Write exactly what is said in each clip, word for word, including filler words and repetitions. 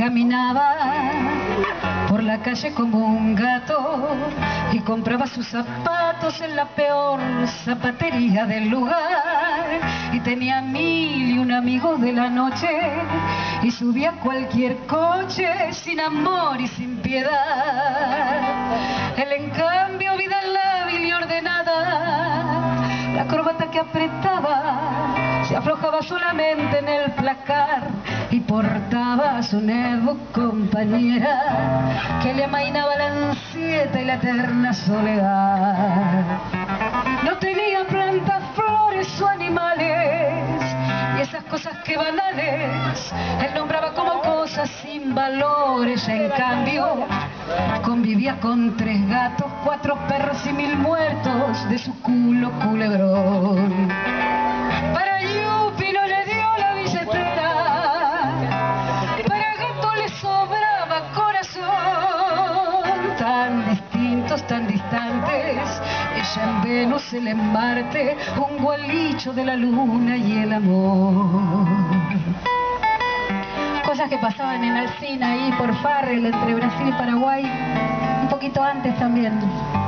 caminaba por la calle como un gato y compraba sus zapatos en la peor zapatería del lugar, y tenía mil y un amigos de la noche y subía cualquier coche sin amor y sin piedad. Él en cambio, vida lábil y ordenada, la corbata que apretaba se aflojaba solamente en el placar, y portaba a su nueva compañera que le amainaba la ansiedad y la eterna soledad. No tenía plantas, flores o animales, y esas cosas que banales él nombraba como cosas sin valores. En cambio convivía con tres gatos, cuatro perros y mil muertos de su culo culebrón. Para Yupi no le dio la billetera, para Gato le sobraba corazón. Tan distintos, tan distantes, ella en Venus, él en Marte, un gualicho de la luna y el amor. Cosas que pasaban en Alsina, ahí por Farrell, entre Brasil y Paraguay, un poquito antes también.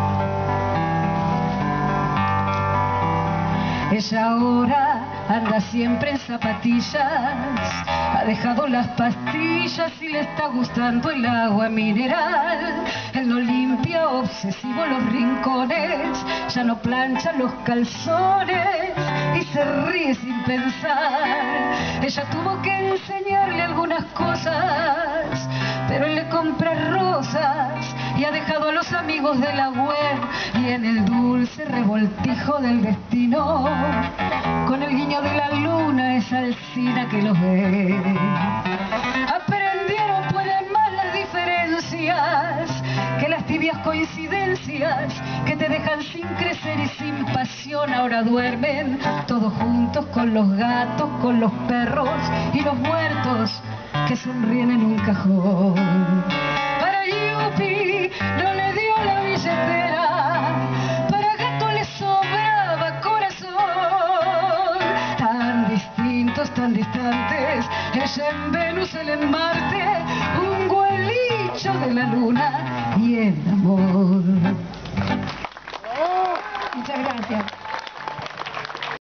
Ella ahora anda siempre en zapatillas, ha dejado las pastillas y le está gustando el agua mineral. Él no limpia obsesivo los rincones, ya no plancha los calzones y se ríe sin pensar. Ella tuvo que enseñarle algunas cosas, pero él le compra rosas y ha dejado a los amigos de la web, y en el dulce revoltijo del destino, con el guiño de la luna, es Alsina que los ve. Aprendieron pues más las diferencias que las tibias coincidencias que te dejan sin crecer y sin pasión. Ahora duermen todos juntos con los gatos, con los perros y los muertos que sonríen en un cajón. Para Yupi no le dio la billetera, para Gato le sobraba corazón. Tan distintos, tan distantes, ella en Venus, él en Marte, un gualicho de la luna y el amor. Muchas gracias.